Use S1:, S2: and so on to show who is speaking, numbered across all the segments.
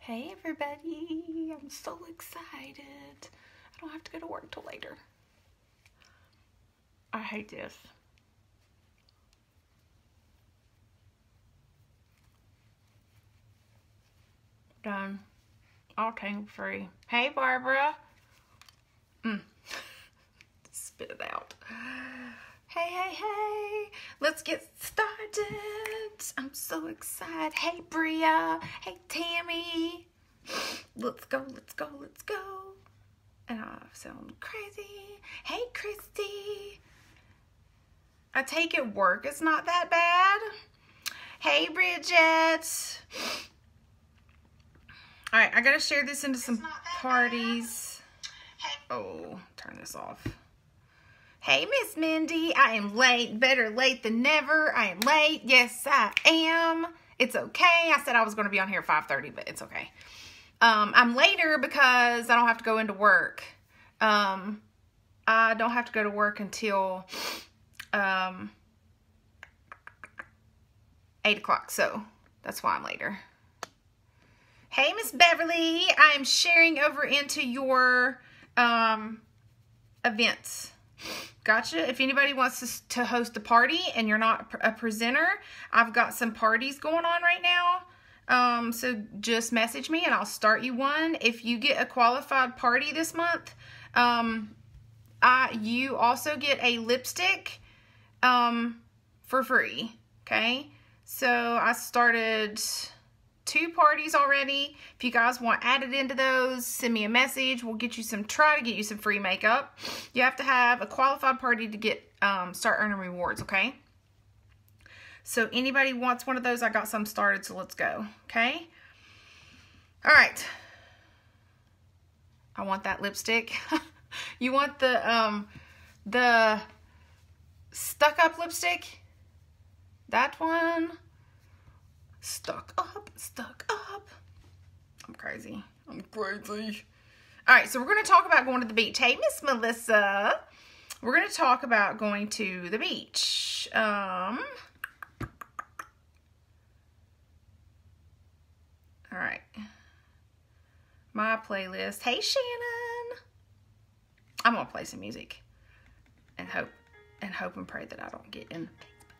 S1: Hey everybody, I'm so excited. I don't have to go to work till later. I hate this. Done. All tank free. Hey Barbara. Spit it out. Hey. Let's get started. I'm so excited. Hey Bria. Hey Tammy. Let's go. And I sound crazy. Hey Christy. I take it work is not that bad. Hey Bridget. Alright, I gotta share this into some parties. Oh, turn this off. Hey, Miss Mindy, I am late. Better late than never. I am late. Yes, I am. It's okay. I said I was going to be on here at 5:30, but it's okay. I'm later because I don't have to go into work. I don't have to go to work until 8 o'clock, so that's why I'm later. Hey, Miss Beverly, I am sharing over into your events. Gotcha. If anybody wants to host a party and you're not a presenter, I've got some parties going on right now. So just message me and I'll start you one. If you get a qualified party this month, you also get a lipstick for free. Okay. So I started 2 parties already. If you guys want added into those, send me a message. We'll get you try to get you some free makeup. You have to have a qualified party to get start earning rewards, okay? So anybody wants one of those, I got some started, so let's go, okay? All right. I want that lipstick. You want the stuck up lipstick? That one. Stuck up. I'm crazy. All right, so we're going to talk about going to the beach. Hey, Miss Melissa. We're going to talk about going to the beach. All right. My playlist. Hey, Shannon. I'm going to play some music and hope and pray that I don't get in.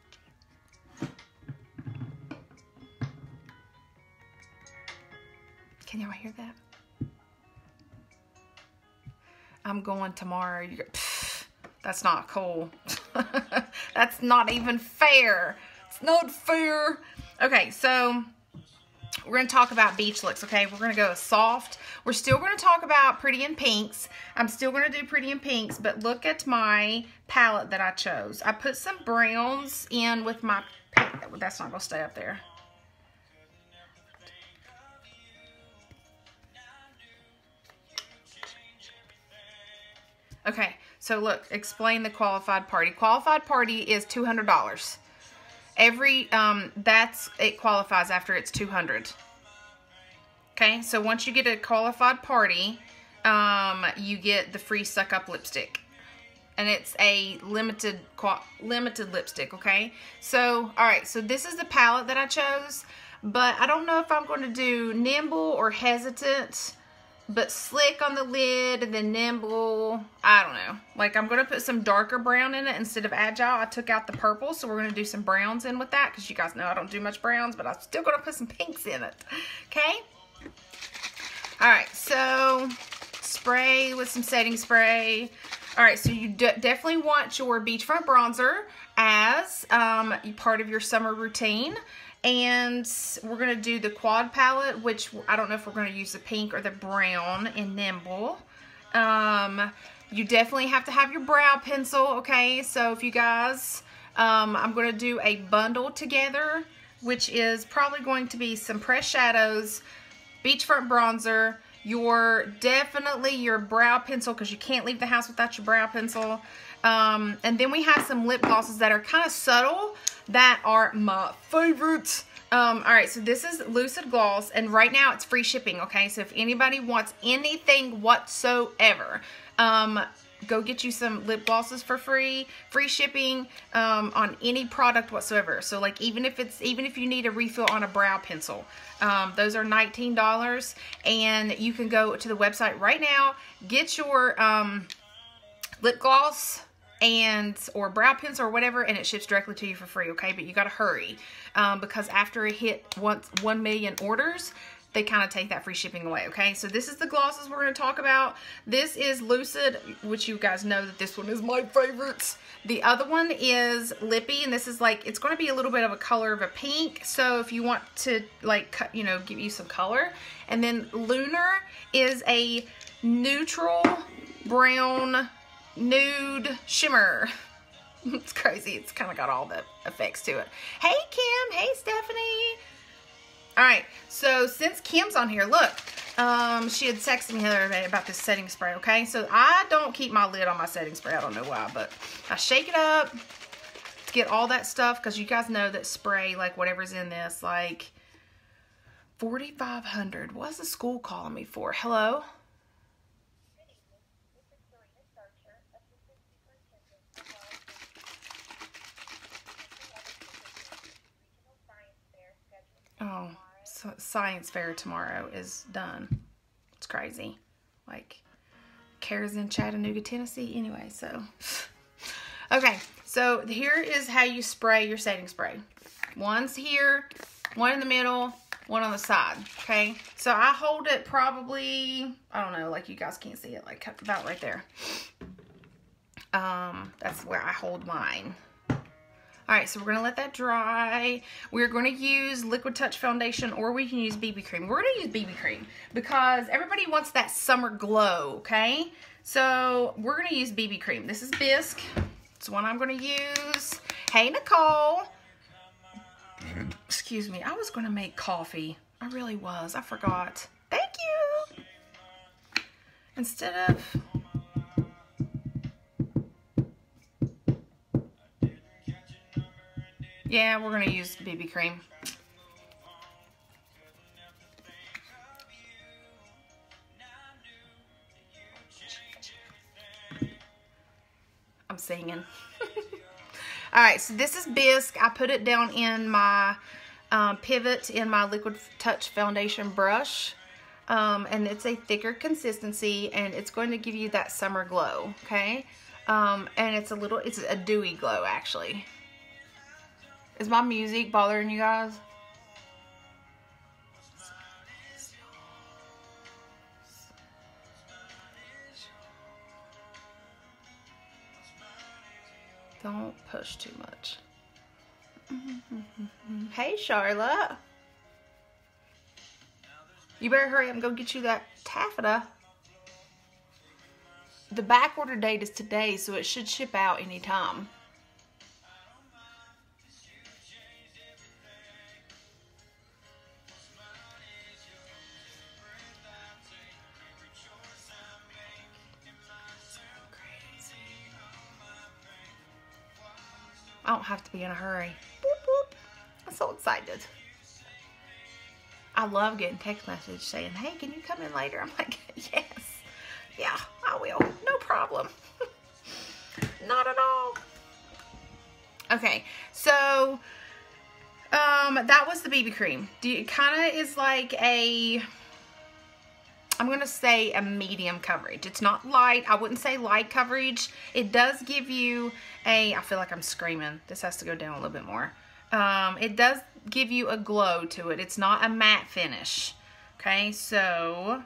S1: Can y'all hear that? I'm going tomorrow. That's not cool. That's not even fair. It's not fair. Okay, so we're going to talk about beach looks, okay? We're going to go soft. We're still going to talk about pretty in pinks. I'm still going to do pretty in pinks, but look at my palette that I chose. I put some browns in with my pink. That's not going to stay up there. Okay, so look, explain the qualified party. Qualified party is $200. It qualifies after it's $200. Okay, so once you get a qualified party, you get the free suck up lipstick. And it's a limited lipstick, okay? So, all right, so this is the palette that I chose, but I don't know if I'm going to do nimble or hesitant. But slick on the lid and then nimble, I don't know. Like I'm going to put some darker brown in it instead of agile. I took out the purple, so we're going to do some browns in with that because you guys know I don't do much browns, but I'm still going to put some pinks in it. Okay? All right, so spray with some setting spray. All right, so you definitely want your beachfront bronzer as part of your summer routine. And we're going to do the quad palette, which I don't know if we're going to use the pink or the brown in Nimble. You definitely have to have your brow pencil, okay? So if you guys, I'm going to do a bundle together, which is probably going to be some pressed shadows, beachfront bronzer, definitely your brow pencil, because you can't leave the house without your brow pencil. And then we have some lip glosses that are kind of subtle that are my favorites. All right, so this is Lucid Gloss, and right now it's free shipping, okay? So if anybody wants anything whatsoever, go get you some lip glosses for free shipping on any product whatsoever. So like even if you need a refill on a brow pencil, those are $19, and you can go to the website right now, get your lip gloss or brow pencil or whatever, and it ships directly to you for free. Okay, but you got to hurry because after it hit 1 million orders, they kind of take that free shipping away. Okay, so this is the glosses we're going to talk about. This is Lucid, which you guys know that this one is my favorites. The other one is Lippy, and this is like, it's going to be a little bit of a color of a pink. So if you want to like cut, you know, give you some color. And then Lunar is a neutral brown nude shimmer. It's crazy. It's kind of got all the effects to it. Hey Kim, hey Stephanie. All right, so since Kim's on here, look, she had texted me the other day about this setting spray, okay? So I don't keep my lid on my setting spray. I don't know why, but I shake it up to get all that stuff, because you guys know that spray, like whatever's in this, like 4,500. What's the school calling me for? Hello? Oh, so science fair tomorrow is done. It's crazy. Like, Kara's in Chattanooga, Tennessee. Anyway, so. Okay, so here is how you spray your setting spray. One's here, one in the middle, one on the side, okay? So I hold it probably, I don't know, like you guys can't see it, like about right there. That's where I hold mine. Alright, so we're going to let that dry. We're going to use Liquid Touch Foundation, or we can use BB cream. We're going to use BB cream because everybody wants that summer glow, okay? So we're going to use BB cream. This is Bisque. It's one I'm going to use. Hey, Nicole. Excuse me. I was going to make coffee. I really was. I forgot. Thank you. Instead of... Yeah, we're going to use BB cream. I'm singing. Alright, so this is Bisque. I put it down in my pivot in my Liquid Touch Foundation brush. And it's a thicker consistency, and it's going to give you that summer glow, okay? And it's a dewy glow, actually. Is my music bothering you guys? Don't push too much. Hey, Charlotte. You better hurry up and go get you that taffeta. The back order date is today, so it should ship out anytime. I don't have to be in a hurry. Boop, boop. I'm so excited. I love getting text messages saying, hey, can you come in later? I'm like, yes. Yeah, I will. No problem. Not at all. Okay, so that was the BB cream. It kind of is like a... I'm going to say a medium coverage. It's not light. I wouldn't say light coverage. It does give you a... I feel like I'm screaming. This has to go down a little bit more. It does give you a glow to it. It's not a matte finish. Okay, so...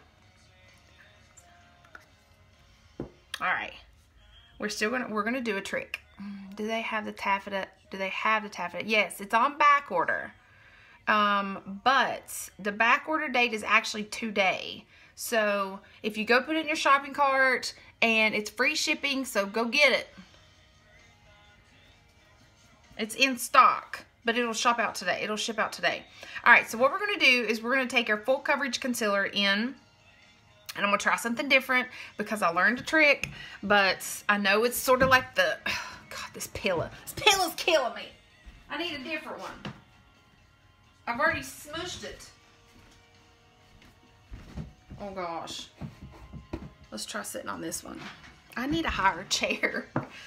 S1: Alright. We're going to do a trick. Do they have the taffeta? Do they have the taffeta? Yes, it's on back order. But the back order date is actually today. So if you go put it in your shopping cart, and it's free shipping, so go get it. It's in stock, but it'll ship out today. It'll ship out today. All right, so what we're going to do is we're going to take our full coverage concealer in, and I'm going to try something different because I learned a trick, but I know it's sort of like the, oh God, this pillow. This pillow's killing me. I need a different one. I've already smushed it. Oh gosh. Let's try sitting on this one. I need a higher chair.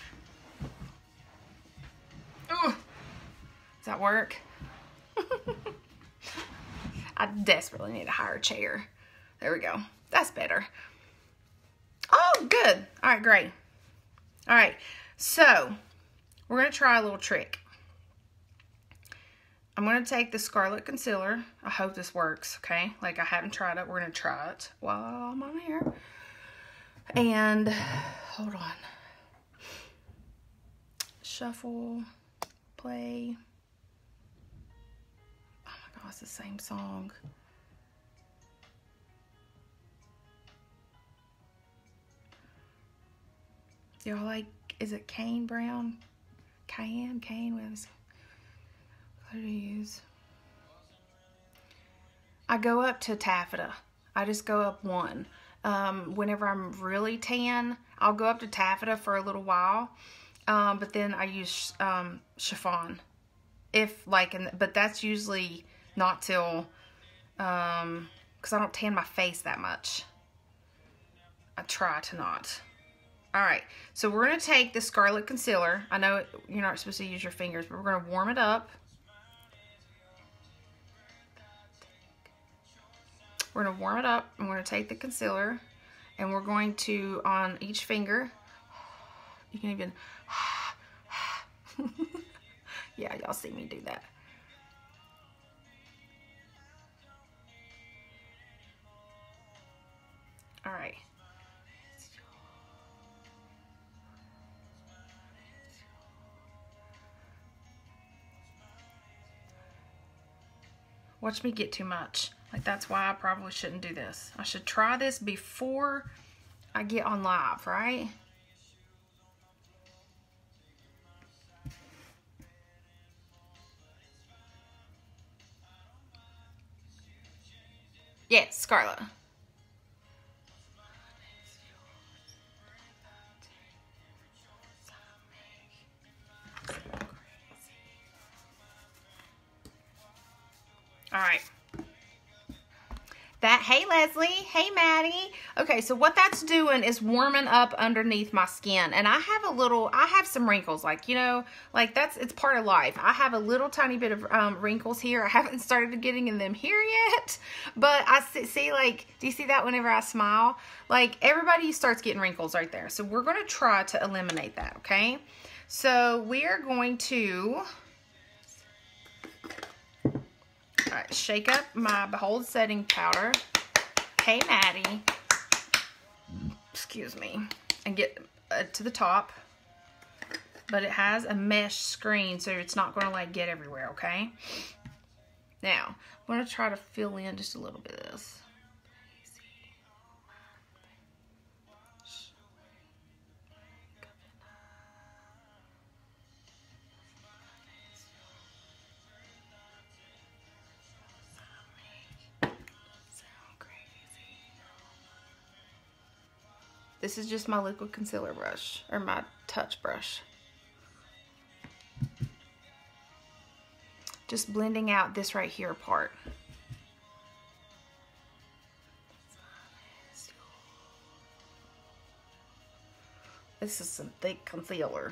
S1: Ooh. Does that work? I desperately need a higher chair. There we go. That's better. Oh, good. All right, great. All right, so we're going to try a little trick. I'm going to take the Scarlet Concealer. I hope this works, okay? Like, I haven't tried it. We're going to try it while I'm on here. And, hold on. Shuffle, play. Oh my God, it's the same song. Y'all like, is it Kane Brown? Cayenne? What do you use? I go up to taffeta. I just go up one. Whenever I'm really tan, I'll go up to taffeta for a little while. But then I use chiffon. But that's usually not till, because I don't tan my face that much. I try to not. Alright, so we're going to take the Scarlet Concealer. I know you're not supposed to use your fingers, but we're going to warm it up. We're going to warm it up, and we're going to take the concealer, and we're going to, on each finger, you can even, yeah, y'all see me do that. Alright. Watch me get too much. Like, that's why I probably shouldn't do this. I should try this before I get on live, right? Yes, Scarlet. All right. Hey Leslie, hey Maddie. Okay, so what that's doing is warming up underneath my skin. And I have some wrinkles, like, you know, like it's part of life. I have a little tiny bit of wrinkles here. I haven't started getting in them here yet, but I see, like, do you see that whenever I smile? Like, everybody starts getting wrinkles right there. So we're going to try to eliminate that, okay? So we are going to... Alright, shake up my Behold Setting Powder. Hey, Maddie. Excuse me. And get to the top. But it has a mesh screen, so it's not going to, like, get everywhere, okay? Now, I'm going to try to fill in just a little bit of this. This is just my liquid concealer brush, or my touch brush. Just blending out this right here part. This is some thick concealer.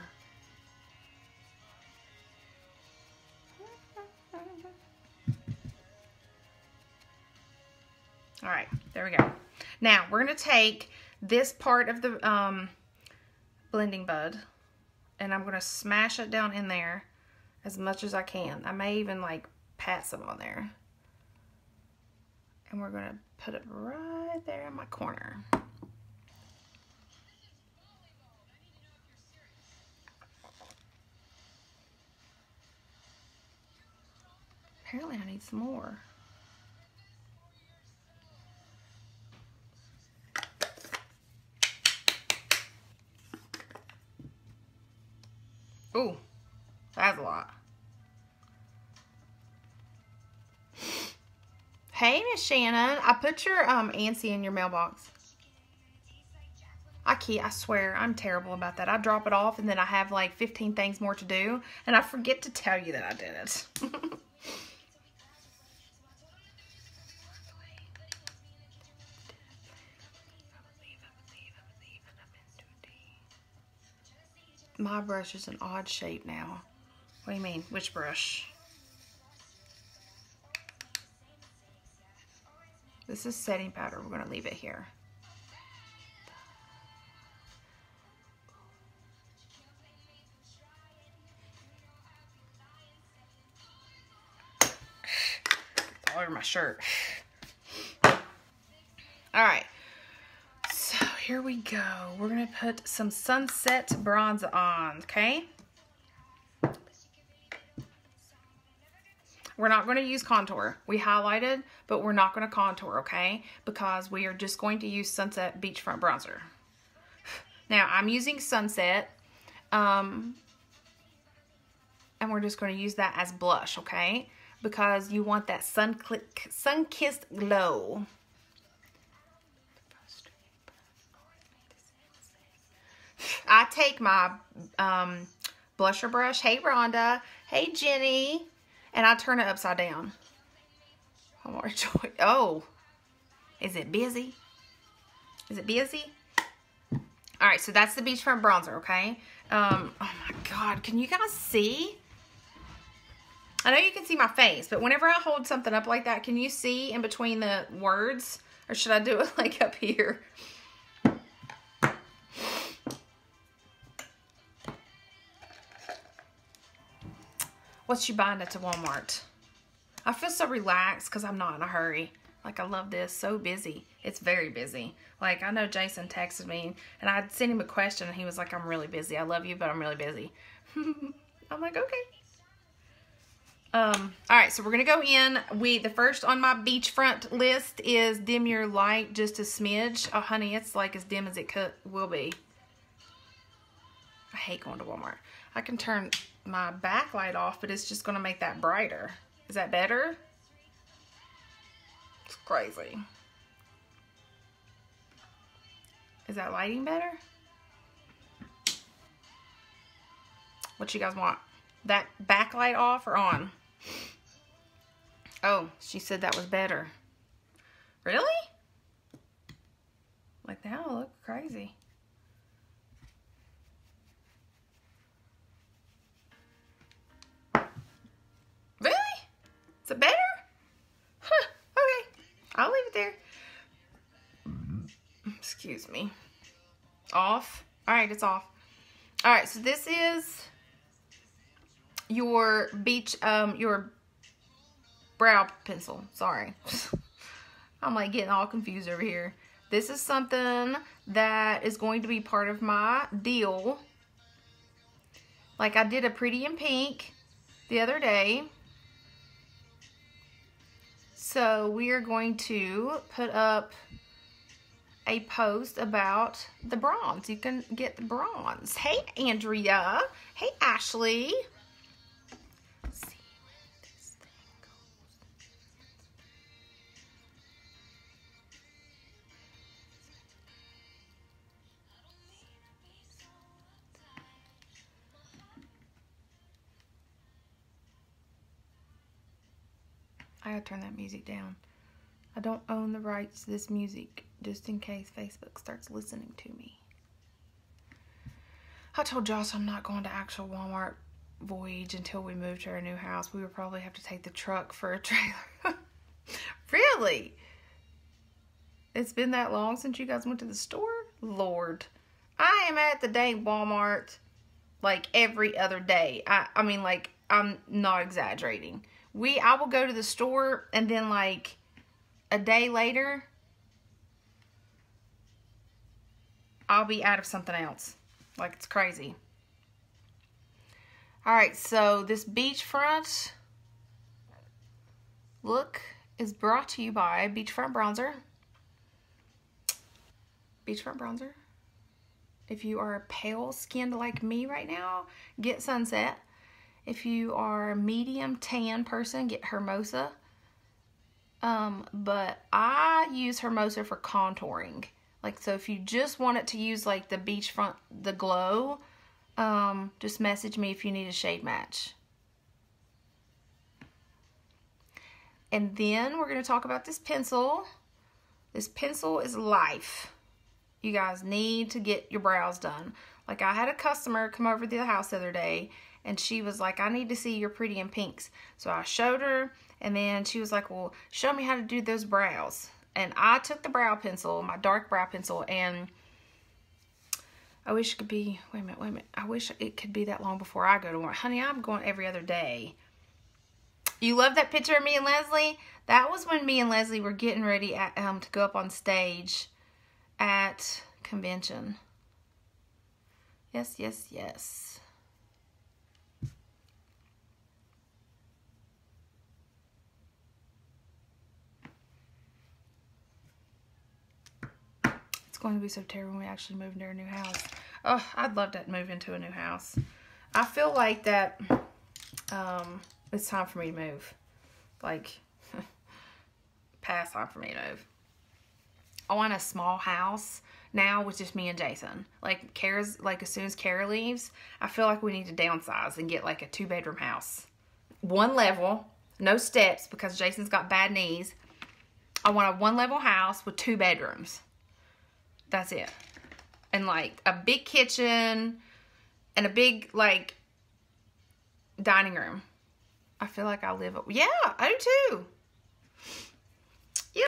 S1: All right, there we go. Now, we're going to take this part of the blending bud, and I'm going to smash it down in there as much as I can. I may even, like, pat some on there. And we're going to put it right there in my corner. Apparently I need some more. Ooh, that's a lot. Hey, Miss Shannon. I put your ANSI in your mailbox. I swear, I'm terrible about that. I drop it off and then I have like 15 things more to do. And I forget to tell you that I did it. my brush is an odd shape now. What do you mean? Which brush? This is setting powder. We're going to leave it here. All over my shirt. Alright. So here we go. We're going to put some Sunset bronzer on, okay? We're not going to use contour. We highlighted, but we're not going to contour, okay? Because we are just going to use Sunset Beachfront Bronzer. Now, I'm using Sunset, and we're just going to use that as blush, okay? Because you want that sun-kissed glow. I take my blusher brush, hey Rhonda, hey Jenny, and I turn it upside down. Oh, is it busy? Is it busy? All right, so that's the Beachfront Bronzer, okay? Oh my God, can you guys see? I know you can see my face, but whenever I hold something up like that, can you see in between the words? Or should I do it like up here? What's you buying at the Walmart? I feel so relaxed because I'm not in a hurry. Like, I love this. So busy. It's very busy. Like, I know Jason texted me, and I sent him a question, and he was like, I'm really busy. I love you, but I'm really busy. I'm like, okay. Alright, so we're going to go in. The first on my beachfront list is dim your light just a smidge. Oh, honey, it's like as dim as it will be. I hate going to Walmart. I can turn my backlight off, but it's just going to make that brighter. Is that better? It's crazy. Is that lighting better? What you guys want? That backlight off or on? Oh, she said that was better. Really? Like that will look crazy. Really? Is it better? Huh, okay. I'll leave it there. Excuse me. Off. Alright, it's off. Alright, so this is your your brow pencil. Sorry. I'm like getting all confused over here. This is something that is going to be part of my deal. Like I did a Pretty in Pink the other day. So we are going to put up a post about the bronze. You can get the bronze. Hey, Andrea. Hey, Ashley. Let's see where this thing goes. I gotta turn that music down. I don't own the rights to this music, just in case Facebook starts listening to me. I told Josh I'm not going to actual Walmart voyage until we move to our new house. We would probably have to take the truck for a trailer. Really? It's been that long since you guys went to the store? Lord. I am at the dang Walmart like every other day. I mean, like, I'm not exaggerating. I will go to the store and then like a day later, I'll be out of something else. Like, it's crazy. Alright, so this beachfront look is brought to you by Beachfront Bronzer. Beachfront Bronzer. If you are pale skinned like me right now, get Sunset. If you are a medium tan person, get Hermosa. But I use Hermosa for contouring. Like, so if you just want it to use like the beachfront, the glow, just message me if you need a shade match. And then we're going to talk about this pencil. This pencil is life. You guys need to get your brows done. Like, I had a customer come over to the house the other day, and she was like, I need to see your pretty in pinks. So I showed her, and then she was like, well, show me how to do those brows. And I took the brow pencil, my dark brow pencil, and I wish it could be, wait a minute. I wish it could be that long before I go to work. Honey, I'm going every other day. You love that picture of me and Leslie? That was when me and Leslie were getting ready to go up on stage at convention. Yes, yes, yes. It's going to be so terrible when we actually move into our new house. Oh, I'd love to move into a new house. I feel like that it's time for me to move. Like, past time for me to move. I want a small house now with just me and Jason. Like, Kara's, like, as soon as Kara leaves, I feel like we need to downsize and get like a 2-bedroom house. 1 level, no steps because Jason's got bad knees. I want a 1-level house with 2 bedrooms. That's it. And like a big kitchen and a big like dining room. I feel like I live up. Yeah, I do too. Yep.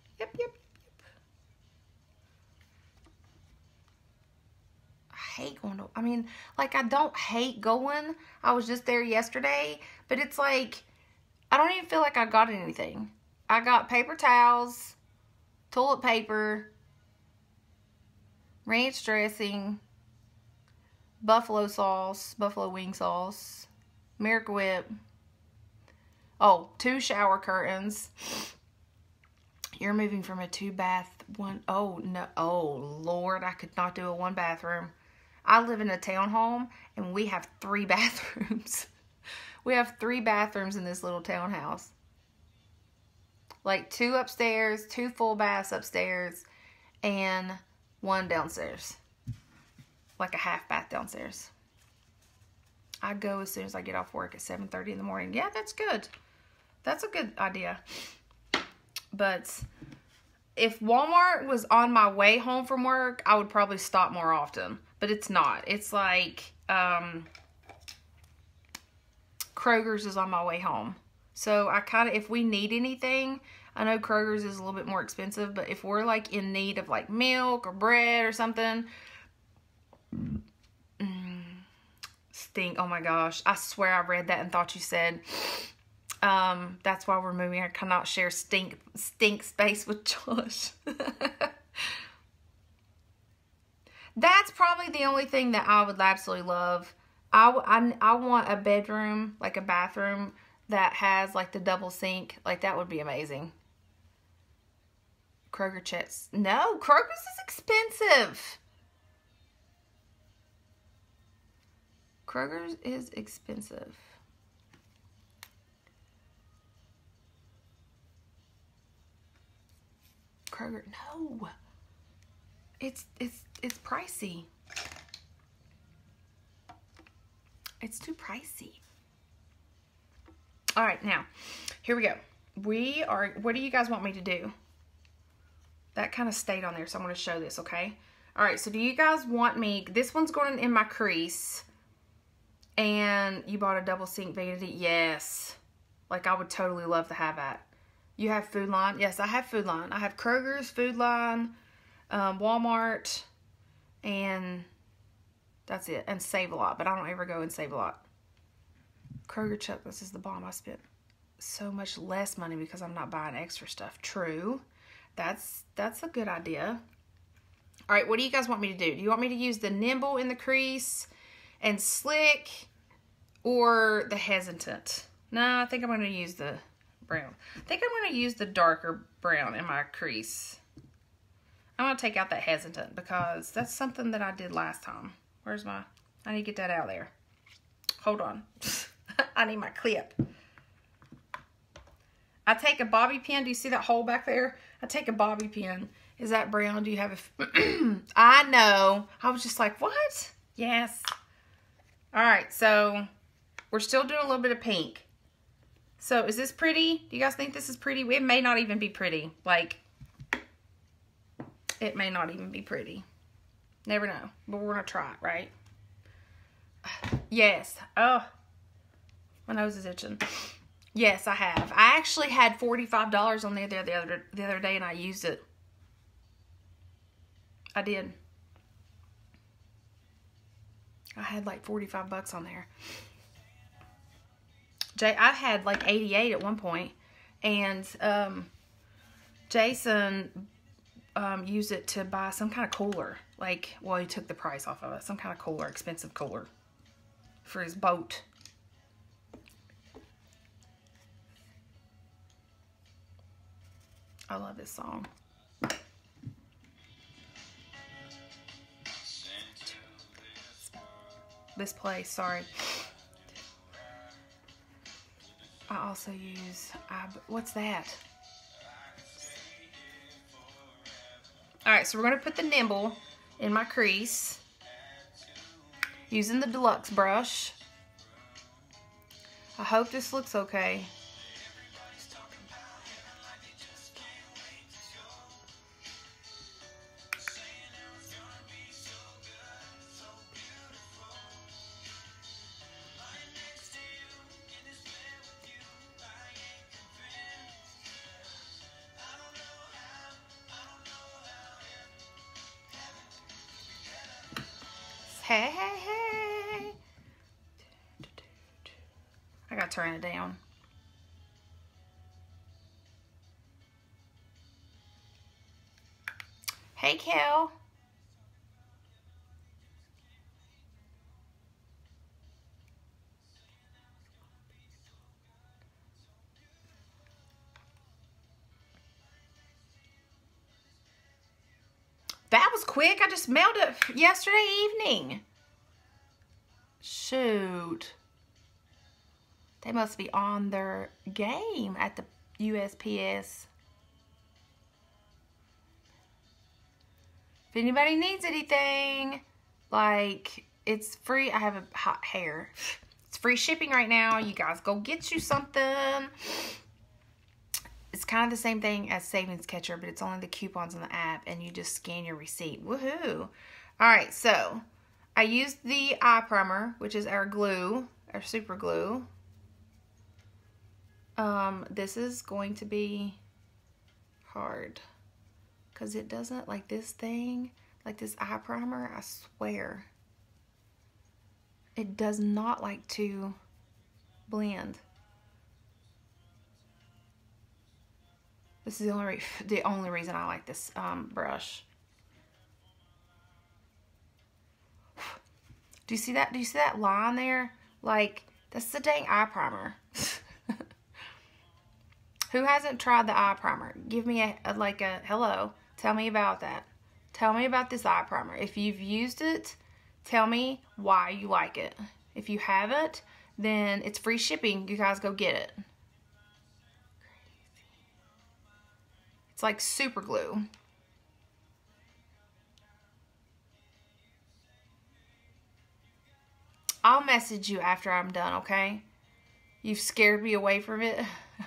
S1: I hate going to, I mean, like, I don't hate going. I was just there yesterday, but it's like, I don't even feel like I got anything. I got paper towels, toilet paper, ranch dressing, buffalo sauce, buffalo wing sauce, Miracle Whip. Oh, 2 shower curtains. You're moving from a 2-bath, 1. Oh, no. Oh, Lord. I could not do a 1-bathroom. I live in a townhome, and we have 3 bathrooms. We have 3 bathrooms in this little townhouse. Like 2 upstairs, 2 full baths upstairs, and 1 downstairs. Like a half bath downstairs. I go as soon as I get off work at 7:30 in the morning. Yeah, that's good. That's a good idea. But if Walmart was on my way home from work, I would probably stop more often. But it's not. It's like Kroger's is on my way home. So I kind of, if we need anything, I know Kroger's is a little bit more expensive, but if we're like in need of like milk or bread or something, stink. Oh my gosh. I swear I read that and thought you said, that's why we're moving. I cannot share stink space with Josh. That's probably the only thing that I would absolutely love. I want a bedroom, like a bathroom that has like the double sink. Like, that would be amazing. Kroger checks. No, Kroger's is expensive. Kroger's is expensive. Kroger, no. It's pricey. It's too pricey. All right, now, here we go. What do you guys want me to do? That kind of stayed on there, so I'm going to show this, okay? All right, so do you guys want me, this one's going in my crease, and you bought a double sink vanity? Yes. Like, I would totally love to have that. You have Food Line? Yes, I have Food Line. I have Kroger's, Food Line, Walmart, and that's it. And Save A Lot, but I don't ever go and Save A Lot. Kroger Chuck, this is the bomb. I spent so much less money because I'm not buying extra stuff. True. That's a good idea. All right, what do you guys want me to do? Do you want me to use the Nimble in the crease and Slick, or the Hesitant? No, I think I'm going to use the brown. I think I'm going to use the darker brown in my crease. I'm going to take out that Hesitant because that's something that I did last time. Where's my... I need to get that out of there. Hold on. I need my clip. I take a bobby pin. Do you see that hole back there? I take a bobby pin. Is that brown? Do you have a... I know. I was just like, what? Yes. All right, so we're still doing a little bit of pink. So is this pretty? Do you guys think this is pretty? It may not even be pretty. Like, it may not even be pretty. Never know. But we're going to try it, right? Yes. Oh, my nose is itching. Yes, I have. I actually had $45 on there the other day, and I used it. I did. I had like 45 bucks on there. I had like 88 at one point, and Jason used it to buy some kind of cooler. Like, well, he took the price off of it. Some kind of cooler, expensive cooler for his boat. I love this song. This place, sorry. I also use, what's that? Alright, so we're going to put the Nimble in my crease using the Deluxe brush. I hope this looks okay. Hey, hey, hey. I gotta turn it down. Hey, Kel. That was quick. I just mailed it yesterday evening. Shoot. They must be on their game at the USPS. If anybody needs anything, like, it's free. I have a hot hair. It's free shipping right now. You guys go get you something. It's kind of the same thing as Savings Catcher, but it's only the coupons on the app, and you just scan your receipt. Woohoo! Alright, so I used the eye primer, which is our glue, our super glue. This is going to be hard because it doesn't, like this thing, like this eye primer, I swear, it does not like to blend. This is the only reason I like this brush. Do you see that? Do you see that line there? Like, that's the dang eye primer. Who hasn't tried the eye primer? Give me a hello. Tell me about that. Tell me about this eye primer. If you've used it, tell me why you like it. If you haven't, then it's free shipping. You guys go get it. It's like super glue. I'll message you after I'm done, okay? You've scared me away from it.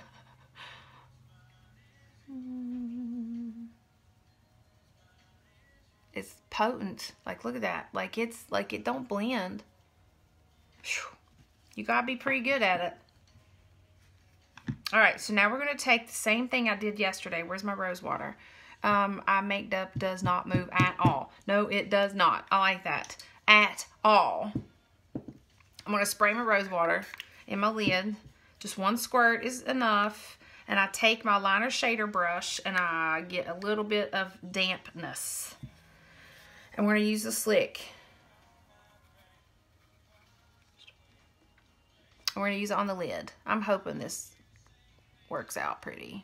S1: It's potent. Like, look at that. Like, it's like it don't blend. Whew. You gotta be pretty good at it. Alright, so now we're going to take the same thing I did yesterday. Where's my rose water? Eye makeup does not move at all. No, it does not. I like that. At all. I'm going to spray my rose water in my lid. Just one squirt is enough. And I take my liner shader brush and I get a little bit of dampness. And we're going to use the slick. And we're going to use it on the lid. I'm hoping this works out pretty.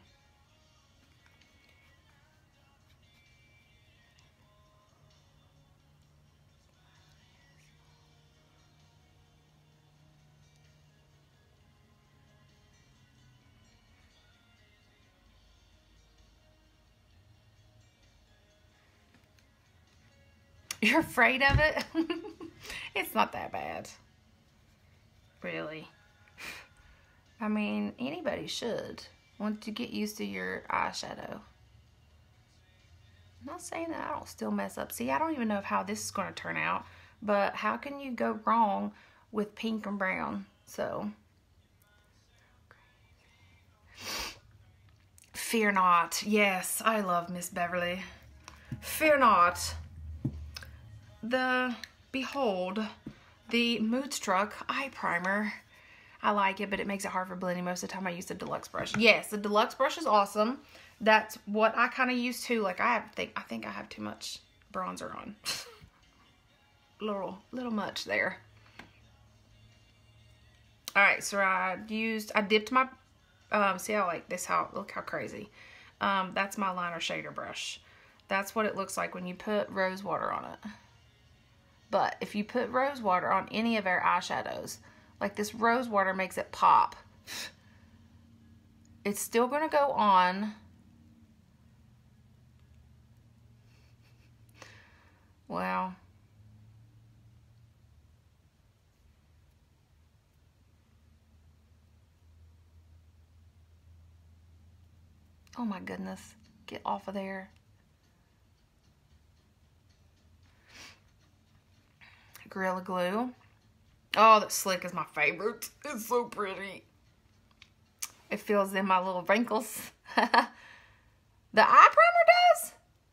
S1: You're afraid of it? It's not that bad. Really. I mean, anybody should. Once you get used to your eyeshadow. I'm not saying that I don't still mess up. See, I don't even know how this is going to turn out, but how can you go wrong with pink and brown? So, Fear Not. Yes, I love Miss Beverly. Fear Not. Behold, the Moodstruck eye primer. I like it, but it makes it hard for blending. Most of the time I use the deluxe brush. Yes, the deluxe brush is awesome. That's what I kind of use too. Like I think I have too much bronzer on. little much there. All right, so I dipped my see how like this, look how crazy. That's my liner shader brush. That's what it looks like when you put rose water on it. But if you put rose water on any of our eyeshadows, like this rose water makes it pop. It's still going to go on. Wow. Oh my goodness. Get off of there. Gorilla Glue. Oh, that Slick is my favorite. It's so pretty. It fills in my little wrinkles. The eye primer does?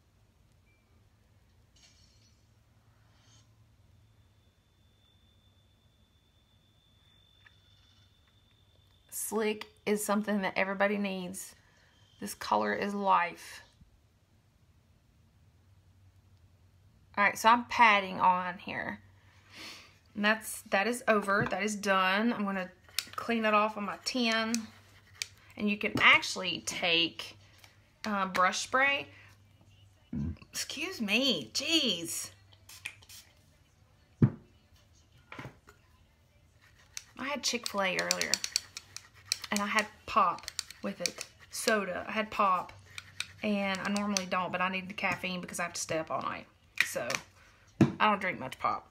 S1: Slick is something that everybody needs. This color is life. Alright, so I'm patting on here. And that is over. That is done. I'm going to clean it off on my tin. And you can actually take brush spray. Excuse me. Jeez. I had Chick-fil-A earlier. And I had pop with it. Soda. I had pop. And I normally don't, but I need the caffeine because I have to stay up all night. So, I don't drink much pop.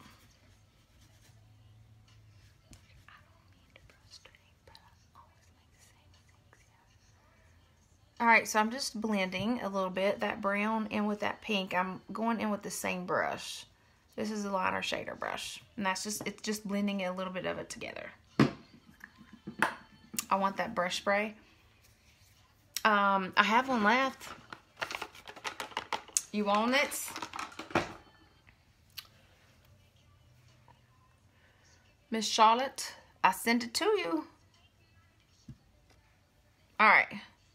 S1: Alright, so I'm just blending a little bit, that brown in with that pink. I'm going in with the same brush. This is the liner shader brush. And it's just blending a little bit of it together. I want that brush spray. I have one left. You want it? Miss Charlotte, I sent it to you. Alright.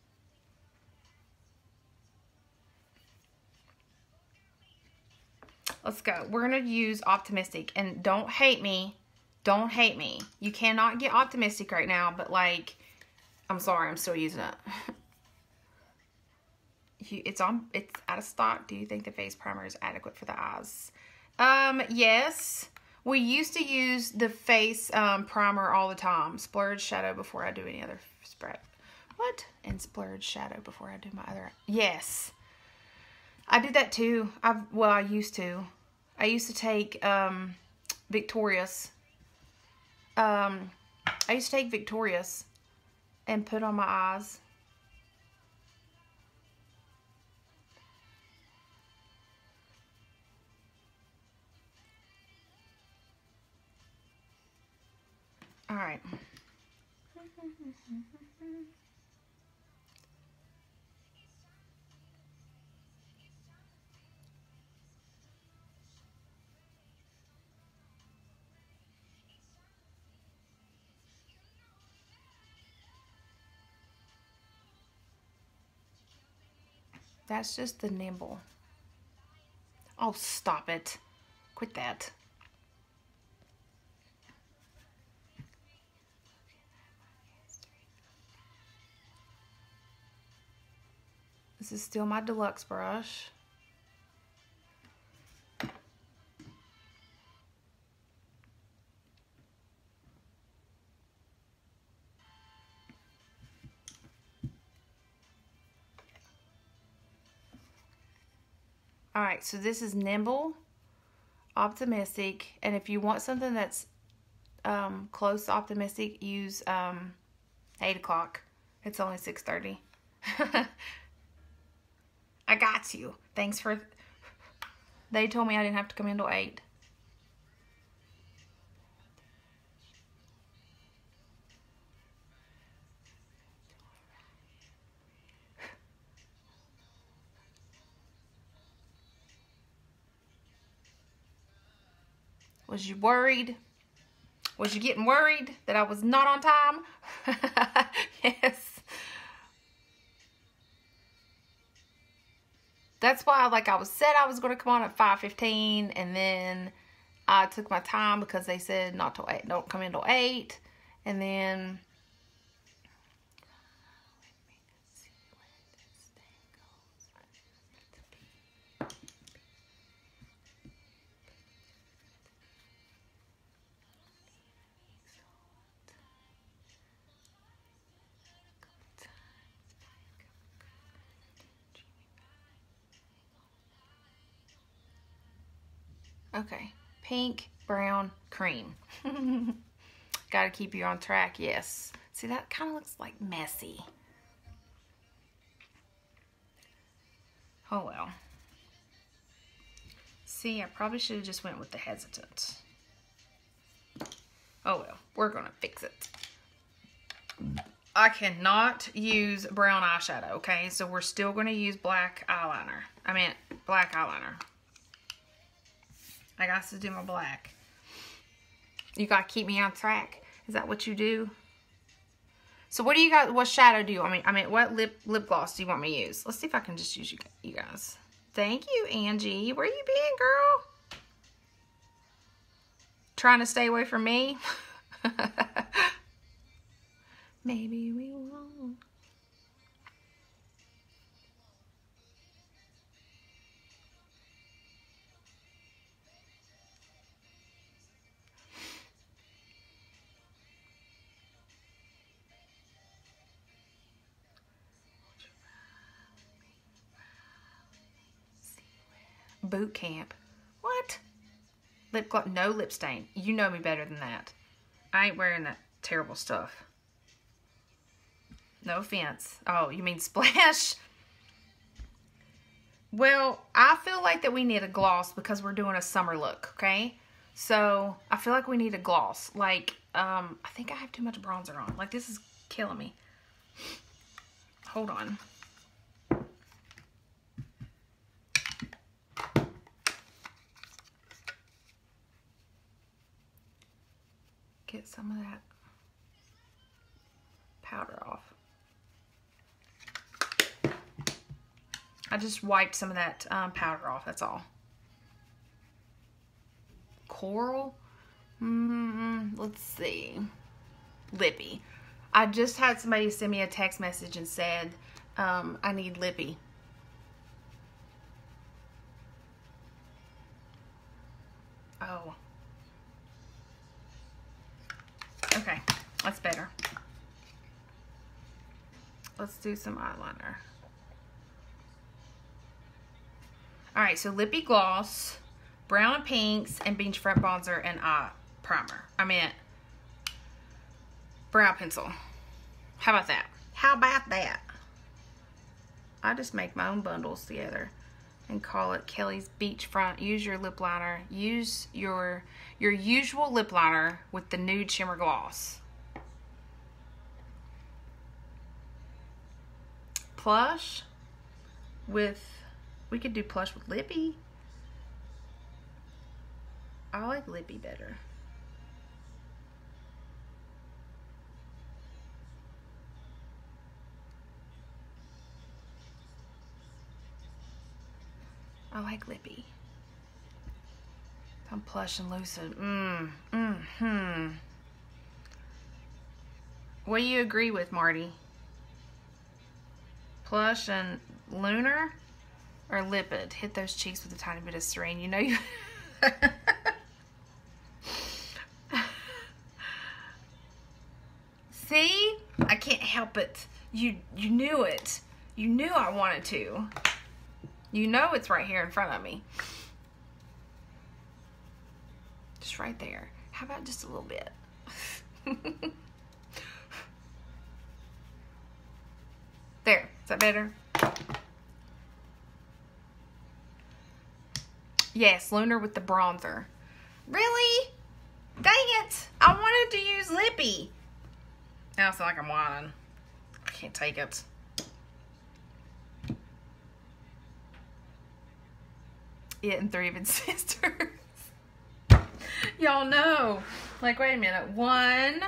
S1: Let's go. We're going to use Optimistic. And don't hate me. Don't hate me. You cannot get Optimistic right now, but like, I'm sorry, I'm still using it. It's out of stock. Do you think the face primer is adequate for the eyes? Yes. We used to use the face primer all the time. Splurge shadow before I do any other spread. What? And splurge shadow before I do my other. Yes. I did that too. I used to. I used to take Victorious. I used to take Victorious and put on my eyes. All right. That's just the Nimble. Oh, stop it. Quit that. This is still my deluxe brush. Alright, so this is Nimble, Optimistic, and if you want something that's close to Optimistic, use 8 o'clock. It's only 6:30. I got got you. Thanks for... They told me I didn't have to come in till 8. Was you worried? Was you getting worried that I was not on time? Yes. That's why, like, I said I was going to come on at 5:15, and then I took my time because they said not till 8, don't come in till 8, and then... Okay, pink, brown, cream. Gotta keep you on track, yes. See, that kind of looks like messy. Oh well. See, I probably should have just went with the hesitant. Oh well, we're gonna fix it. I cannot use brown eyeshadow, okay? So we're still gonna use black eyeliner. Black eyeliner. I got to do my black. You got to keep me on track. Is that what you do? So what do you got? What shadow do you want me? What lip gloss do you want me to use? Let's see if I can just use you guys. Thank you, Angie. Where you been, girl? Trying to stay away from me? Maybe we won't. Boot camp. What? Lip gloss, no lip stain. You know me better than that. I ain't wearing that terrible stuff. No offense. Oh, you mean splash? Well, I feel like that we need a gloss because we're doing a summer look, okay? So, I feel like we need a gloss. Like, I think I have too much bronzer on. Like, this is killing me. Hold on. Get some of that powder off. I just wiped some of that powder off, that's all. Coral? Let's see. Lippy. I just had somebody send me a text message and said, I need lippy. Oh. Okay, that's better. Let's do some eyeliner. Alright, so lippy gloss, brown and pinks, and beachfront bronzer and eye primer. Brow pencil. How about that? How about that? I just make my own bundles together and call it Kelly's Beachfront. Use your lip liner. Use your usual lip liner with the nude shimmer gloss. Plush with, we could do plush with lippy. I like lippy better. I like lippy. I'm plush and lucid. What do you agree with, Marty? Plush and lunar or lipid? Hit those cheeks with a tiny bit of Serene. You know you... See? I can't help it. You knew it. You knew I wanted to. You know it's right here in front of me. Just right there. How about just a little bit? There. Is that better? Yes, Lunar with the bronzer. Really? Dang it. I wanted to use Lippy. Now I sound like I'm whining. I can't take it. It and 3 of its sisters. Y'all know. Like, wait a minute. 1,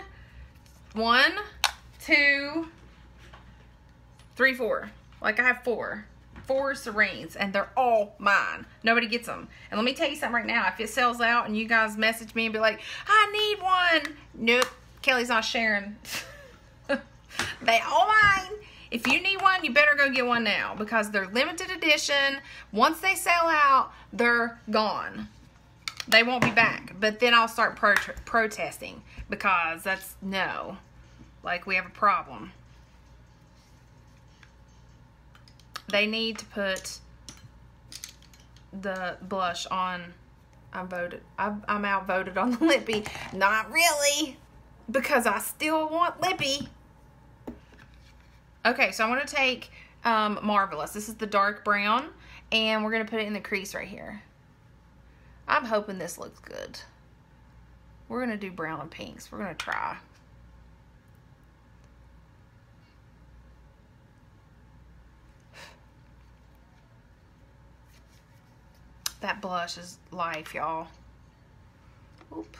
S1: 2, 3, 4. Like, I have 4 Serenes, and they're all mine. Nobody gets them. And let me tell you something right now. If it sells out and you guys message me and be like, I need one. Nope. Kelly's not sharing. They all mine. If you need one, you better go get one now, because they're limited edition. Once they sell out, they're gone. They won't be back. But then I'll start protesting, because that's no. Like, we have a problem. They need to put the blush on. I'm outvoted on the Lippy. Not really, because I still want Lippy. Okay, so I'm going to take Marvelous. This is the dark brown, and we're going to put it in the crease right here. I'm hoping this looks good. We're going to do brown and pinks. We're going to try. That blush is life, y'all. Oop.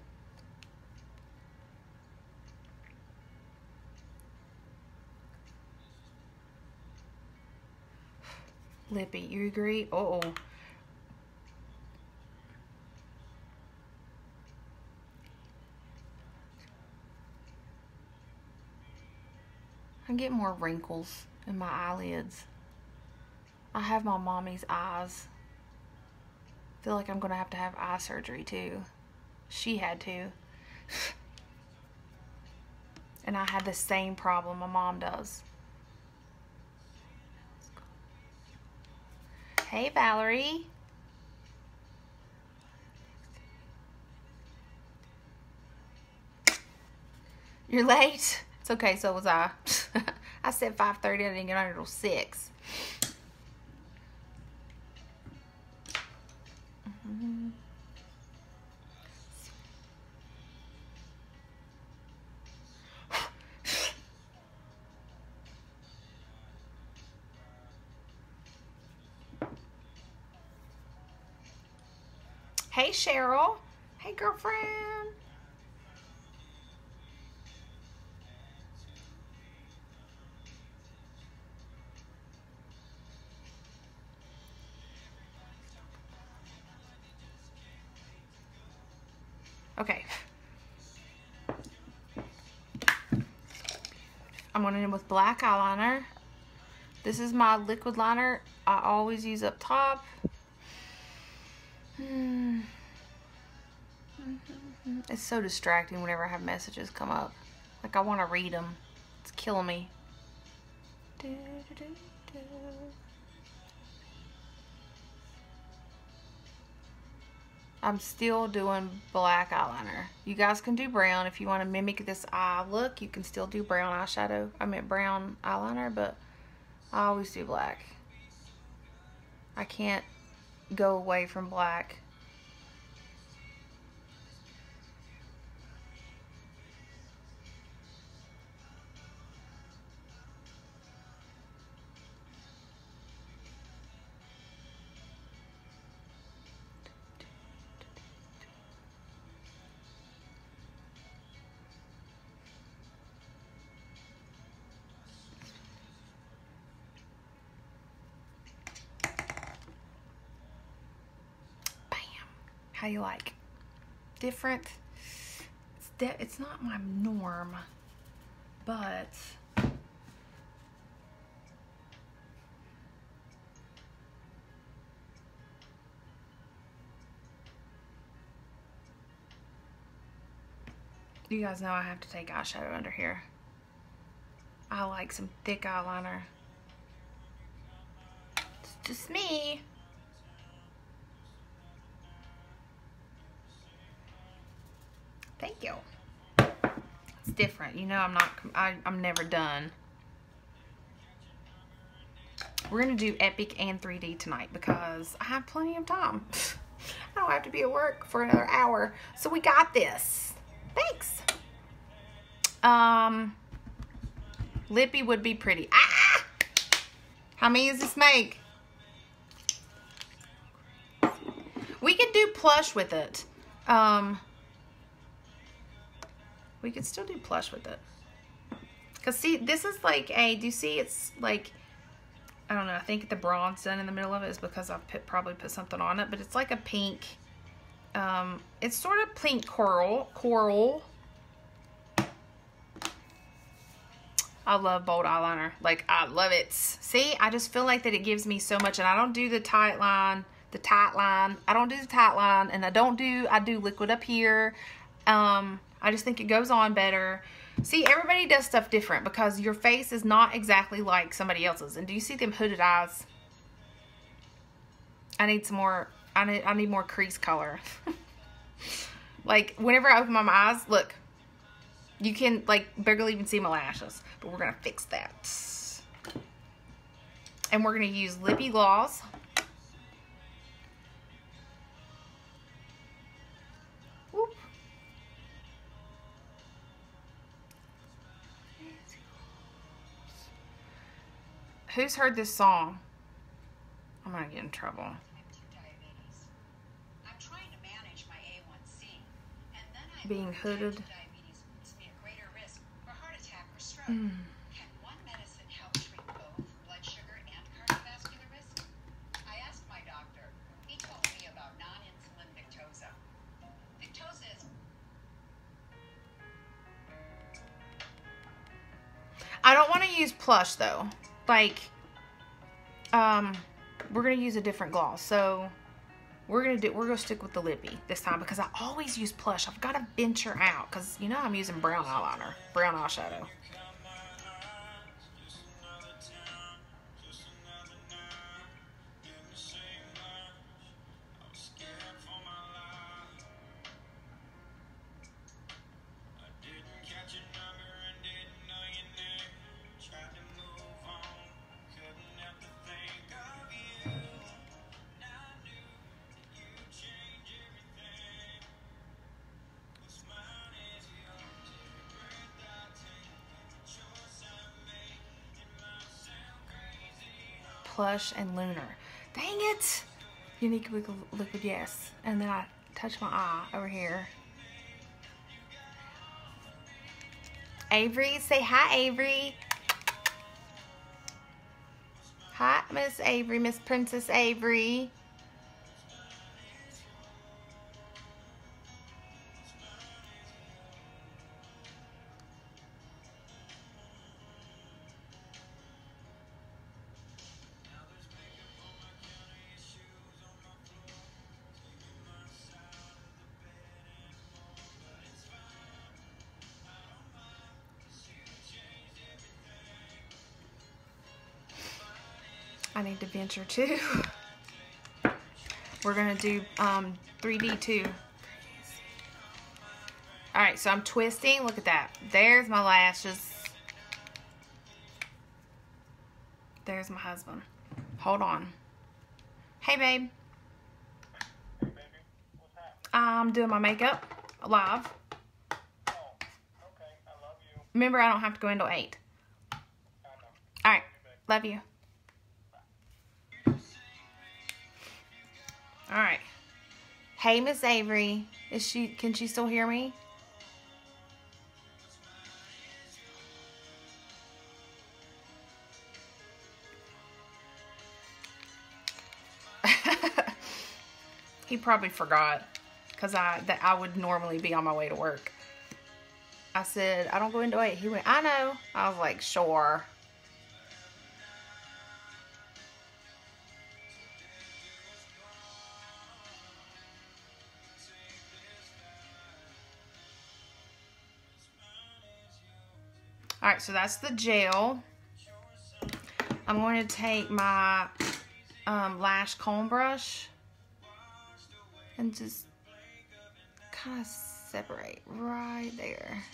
S1: Lippy, you agree? Uh-oh. I'm getting more wrinkles in my eyelids. I have my mommy's eyes. I feel like I'm gonna have to have eye surgery too. She had to. And I had the same problem my mom does. Hey, Valerie. You're late? It's okay, so was I. I said 5:30, I didn't get on until 6. Hey, Cheryl. Hey, girlfriend. Okay. I'm going in with black eyeliner. This is my liquid liner I always use up top. It's so distracting whenever I have messages come up. Like, I want to read them. It's killing me. I'm still doing black eyeliner. You guys can do brown. If you want to mimic this eye look, you can still do brown eyeshadow. I meant brown eyeliner, but I always do black. I can't go away from black. How you like? Different? It's not my norm, but you guys know I have to take eyeshadow under here. I like some thick eyeliner. It's just me. Thank you. It's different. You know, I'm never done. We're going to do Epic and 3D tonight because I have plenty of time. I don't have to be at work for another hour. So we got this. Thanks. Lippy would be pretty. Ah! How many does this make? We could do plush with it. We could still do plush with it. Because see, this is like a, do you see it's like, I don't know, I think the bronze done in the middle of it is because I've probably put something on it. But it's like a pink, it's sort of pink coral. I love bold eyeliner. Like, I love it. See, I just feel like that it gives me so much. And I don't do the tight line. I don't do the tight line. And I do liquid up here. I just think it goes on better. See, everybody does stuff different because your face is not exactly like somebody else's. And do you see them hooded eyes? I need some more, I need more crease color. Like, whenever I open my eyes, look. You can, like, barely even see my lashes. But we're going to fix that. And we're going to use Lippy Gloss. Whoop. Who's heard this song? I'm going to get in trouble. Being hooded. Can one medicine help treat both blood sugar and cardiovascular risk? I asked my doctor. He told me about non-insulin Victoza. Victoza is... I don't want to use plush though. Like, we're going to use a different gloss. So we're going to stick with the Lippy this time because I always use plush. I've got to venture out because, you know, I'm using brown eyeliner, brown eyeshadow. Plush and Lunar. Dang it! Unique liquid, yes. And then I touch my eye over here. Avery, say hi, Avery. Hi, Miss Avery, Miss Princess Avery. I need to venture too. We're gonna do 3D too. Alright, so I'm twisting. Look at that. There's my lashes. There's my husband. Hold on. Hey, babe. Hey, baby. What's happening? I'm doing my makeup live. Oh, okay. I love you. Remember, I don't have to go until 8. I know. Alright. Love you. Alright. Hey, Miss Avery. Can she still hear me? He probably forgot because I would normally be on my way to work. I said, I don't go into 8. He went, I know. I was like, sure. Alright, so that's the gel. I'm going to take my lash comb brush and just kind of separate right there.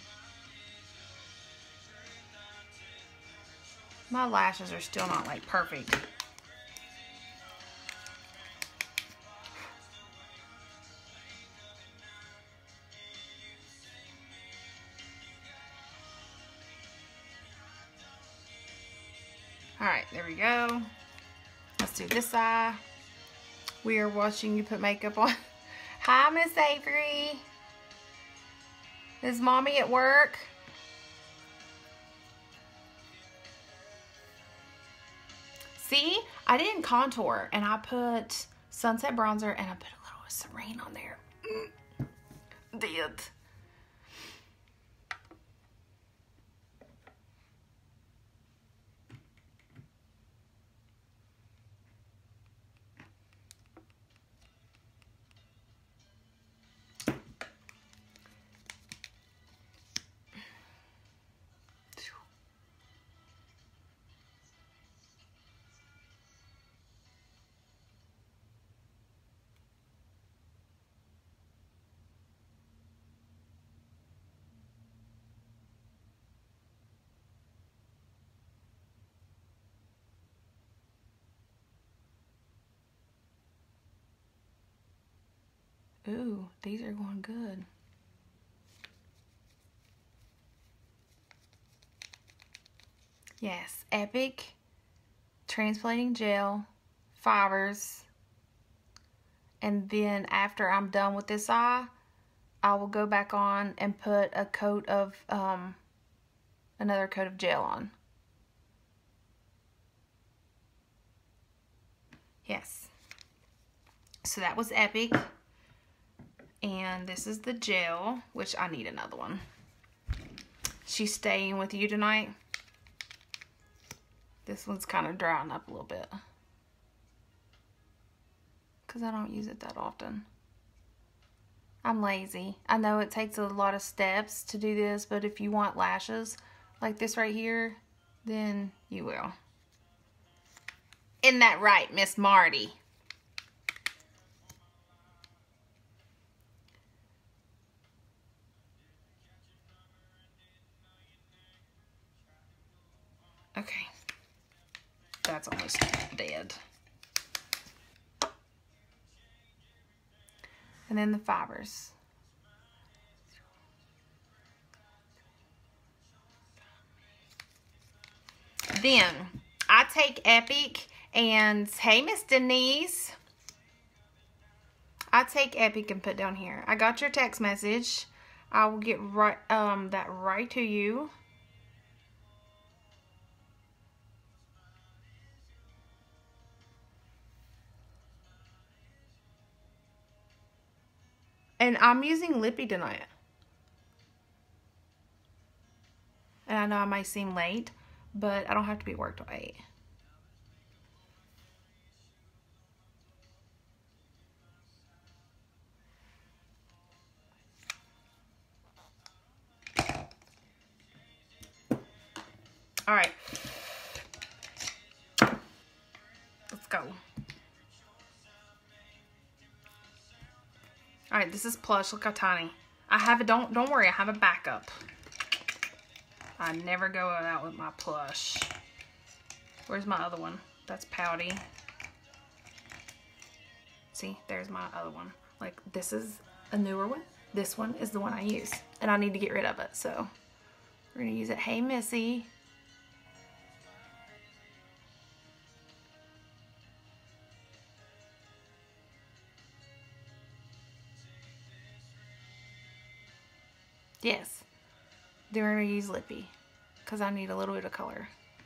S1: My lashes are still not like perfect. All right, there we go. Let's do this eye. We are watching you put makeup on. Hi, Miss Avery. Is Mommy at work? See, I didn't contour, and I put Sunset Bronzer, and I put a little Serene on there. Did. Ooh, these are going good. Yes, Epic Transplanting Gel, Fibers, and then after I'm done with this eye, I will go back on and put a coat of, another coat of gel on. Yes. So that was Epic. And this is the gel, which I need another one. She's staying with you tonight. This one's kind of drying up a little bit, because I don't use it that often. I'm lazy. I know it takes a lot of steps to do this, but if you want lashes like this right here, then you will. Isn't that right, Miss Marty? Okay. That's almost dead. And then the fibers. Then I take Epic and, hey, Miss Denise. I take Epic and put down here. I got your text message. I will get right that right to you. And I'm using Lippy tonight. And I know I might seem late, but I don't have to be at work till 8. All right. Let's go. All right, this is Plush. Look how tiny. I have it. Don't worry. I have a backup. I never go out with my Plush. Where's my other one? That's Pouty. See, there's my other one. Like, this is a newer one. This one is the one I use, and I need to get rid of it. So we're gonna use it. Hey, Missy. Yes, then we're going to use Lippy, because I need a little bit of color.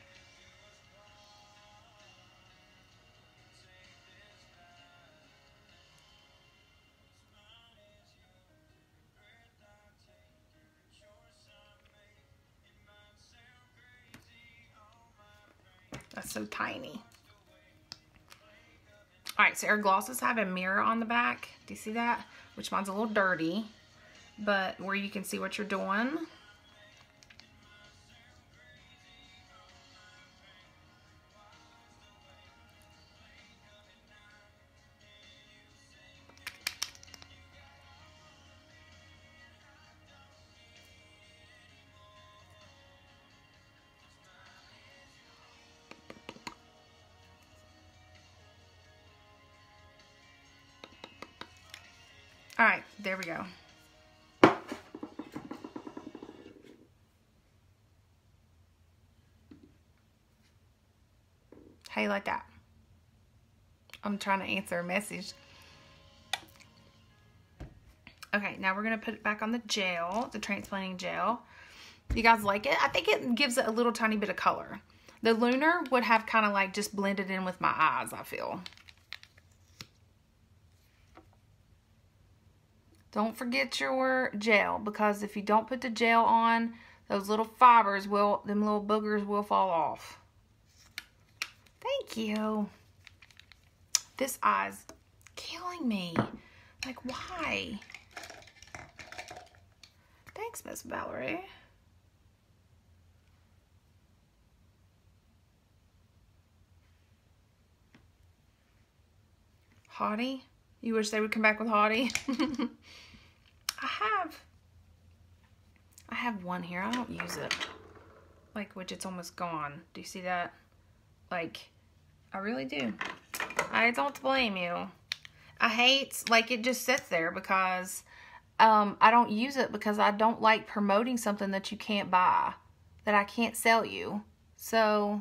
S1: That's so tiny. Alright, so our glosses have a mirror on the back. Do you see that? Which mine's a little dirty, but where you can see what you're doing. Alright, there we go. you like that? I'm trying to answer a message. Okay, now we're going to put it back on the gel, the transplanting gel. You guys like it? I think it gives it a little tiny bit of color. The lunar would have kind of like just blended in with my eyes, I feel. Don't forget your gel, because if you don't put the gel on, those little fibers will, them little boogers will fall off. Thank you. This eye's killing me. Like, why? Thanks, Miss Valerie. Haughty? You wish they would come back with Haughty? I have one here. I don't use it. Like, which it's almost gone. Do you see that? Like, I really do. I don't blame you. I hate, like, it just sits there because I don't use it because I don't like promoting something that you can't buy, that I can't sell you. So,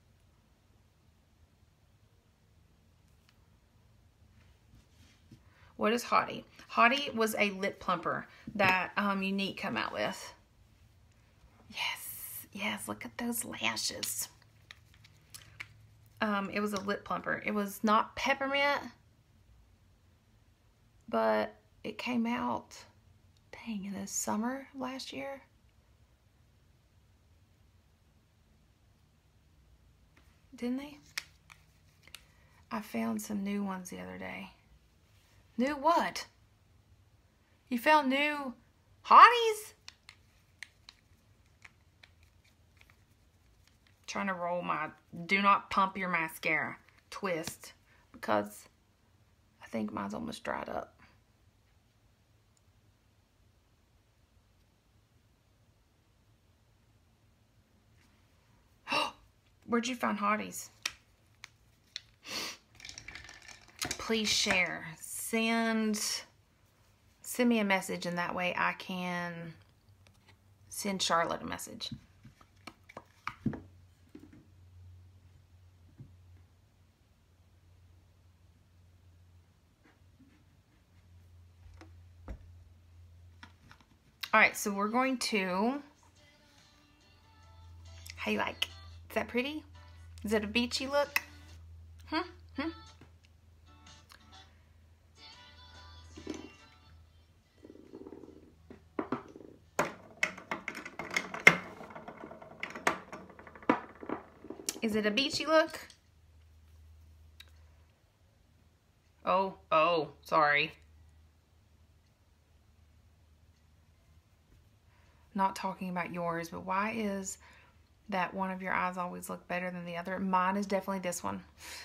S1: what is Haughty? Haughty was a lip plumper that Younique come out with. Yes, look at those lashes. It was a lip plumper. It was not peppermint, but it came out, dang, in the summer last year. Didn't they? I found some new ones the other day. New what? You found new Hotties? Trying to roll my do not pump your mascara twist because I think mine's almost dried up. Where'd you find Hotties? Please share. Send me a message, and that way I can send Charlotte a message. All right, so we're going to, how you like? Is that pretty? Is it a beachy look? Is it a beachy look? Oh, sorry. Not talking about yours, but why is that one of your eyes always look better than the other? Mine is definitely this one.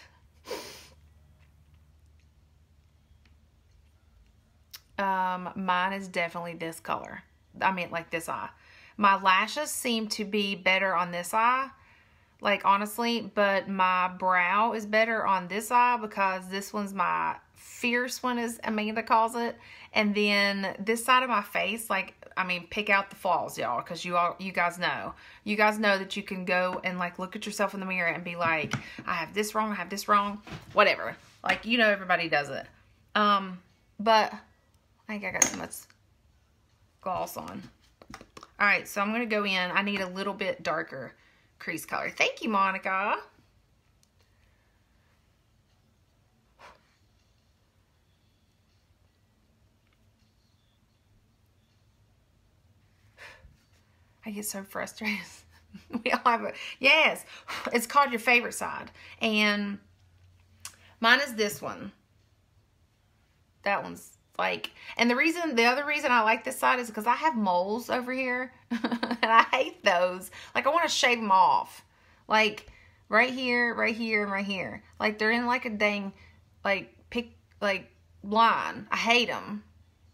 S1: Mine is definitely this color. I mean, like this eye. My lashes seem to be better on this eye, like honestly, but my brow is better on this eye because this one's my fierce one, as Amanda calls it. And then this side of my face, like, I mean, pick out the flaws, y'all, because you guys know. You guys know that you can go and, like, look at yourself in the mirror and be like, I have this wrong, I have this wrong, whatever. Like, you know, everybody does it. But I think I got too much gloss on. All right, so I'm going to go in. I need a little bit darker crease color. Thank you, Monica. I get so frustrated. We all have a, yes, it's called your favorite side. And mine is this one. That one's like, and the other reason I like this side is because I have moles over here. And I hate those. Like, I want to shave them off. Like, right here, right here, and right here. Like, they're in like a dang, like, line. I hate them.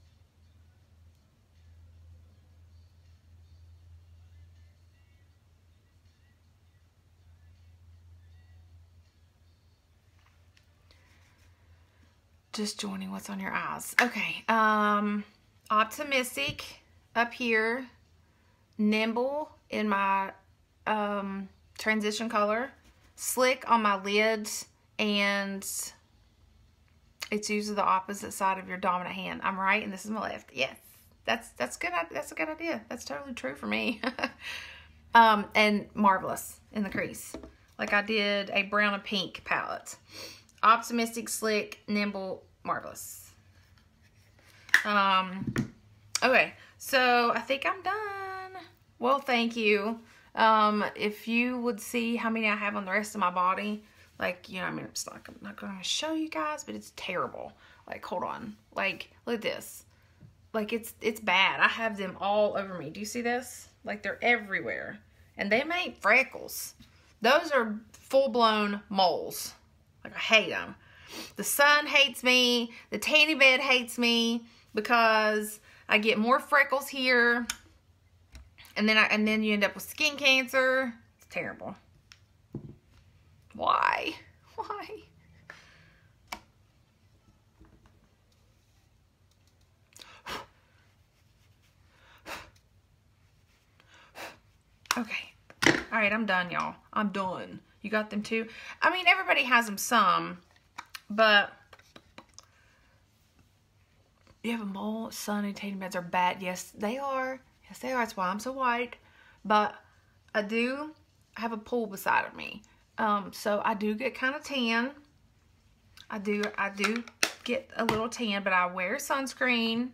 S1: Just joining what's on your eyes. Okay. Optimistic up here. Nimble in my transition color. slick on my lids, and it's usually the opposite side of your dominant hand. I'm right and this is my left. Yes. That's good. That's a good idea. That's totally true for me. And Marvelous in the crease. Like I did a brown and pink palette. Optimistic, Slick, Nimble, Marvelous. Okay, so I think I'm done. Well, thank you. If you would see how many I have on the rest of my body, like, you know, I mean, it's like, I'm not going to show you guys, but it's terrible. Like, hold on. Like, look at this. Like, it's bad. I have them all over me. Do you see this? Like, they're everywhere. And they make freckles. Those are full-blown moles. Like, I hate them. The sun hates me. The tanny bed hates me because I get more freckles here. And then you end up with skin cancer. It's terrible. Why? Why? Okay. All right, I'm done, y'all. I'm done. You got them too? I mean, everybody has them some, but you have a mole, sun, and tanning beds are bad. Yes, they are. Yes, they are. That's why I'm so white. But I do have a pool beside of me. So I do get kind of tan. I do get a little tan, but I wear sunscreen.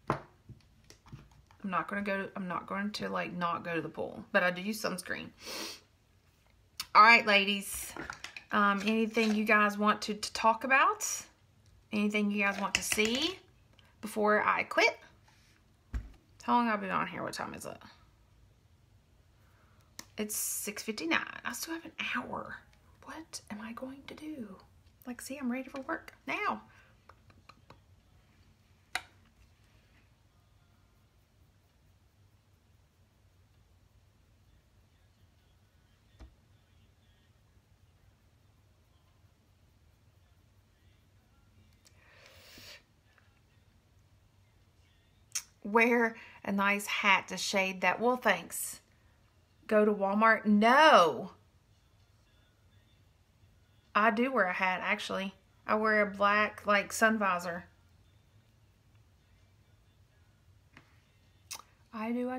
S1: I'm not going to like not go to the pool, but I do use sunscreen. All right, ladies. Anything you guys want to talk about? Anything you guys want to see before I quit? How long have I been on here? What time is it? It's 6:59. I still have an hour. What am I going to do? Like, see, I'm ready for work now. Wear a nice hat to shade that. Well, thanks. Go to Walmart? No. I do wear a hat, actually. I wear a black, like, sun visor. I do.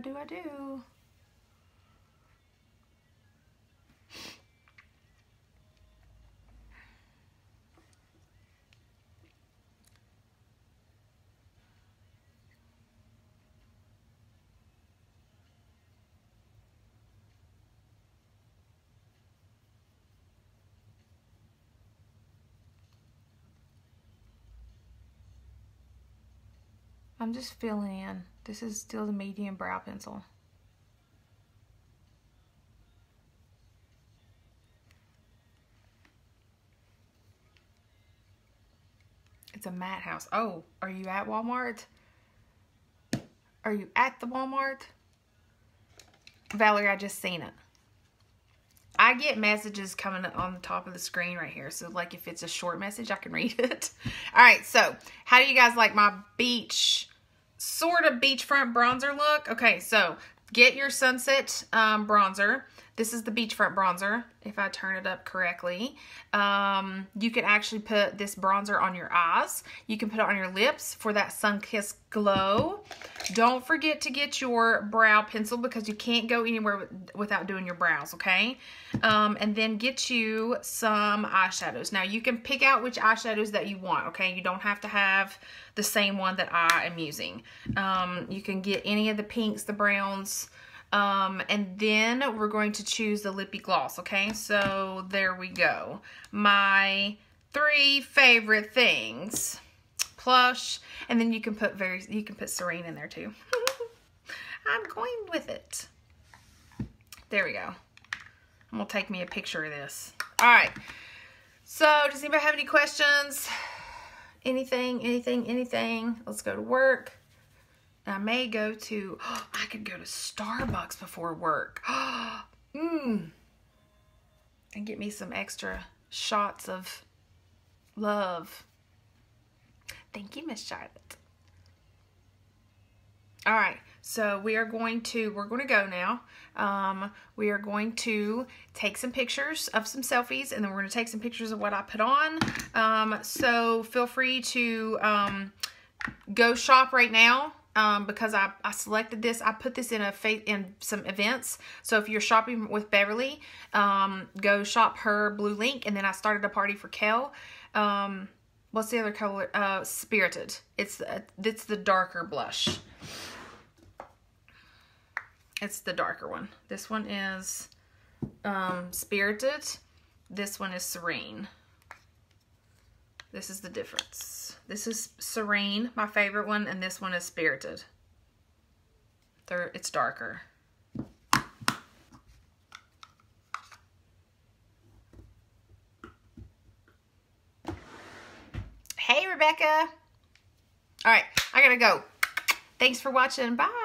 S1: I'm just filling in. This is still the medium brow pencil. It's a matte house. Oh, are you at Walmart? Are you at the Walmart? Valerie, I just seen it. I get messages coming on the top of the screen right here. So, like, if it's a short message, I can read it. All right, so how do you guys like my beach, sort of beachfront bronzer look? Okay, so get your Sunset bronzer. This is the beachfront bronzer, if I turn it up correctly. You can actually put this bronzer on your eyes. You can put it on your lips for that sun-kissed glow. Don't forget to get your brow pencil because you can't go anywhere without doing your brows, okay? And then get you some eyeshadows. Now, you can pick out which eyeshadows that you want, okay? You don't have to have the same one that I am using. You can get any of the pinks, the browns, and then we're going to choose the lippy gloss, okay? So there we go. My 3 favorite things. Plush, and then you can put Serene in there too. I'm going with it. There we go. I'm gonna take me a picture of this. All right. So, does anybody have any questions? Anything? Let's go to work. I may go to, I could go to Starbucks before work. And get me some extra shots of love. Thank you, Miss Charlotte. All right. So we're going to go now. We are going to take some pictures of some selfies, and then we're going to take some pictures of what I put on. So feel free to go shop right now. Because I selected this, I put this in some events. So if you're shopping with Beverly, go shop her blue link. And then I started a party for Kel. What's the other color? Spirited. It's the darker blush. It's the darker one. This one is Spirited. This one is Serene. This is the difference. This is Serene, my favorite one, and this one is Spirited. It's darker. Hey, Rebecca. All right, I gotta go. Thanks for watching. Bye.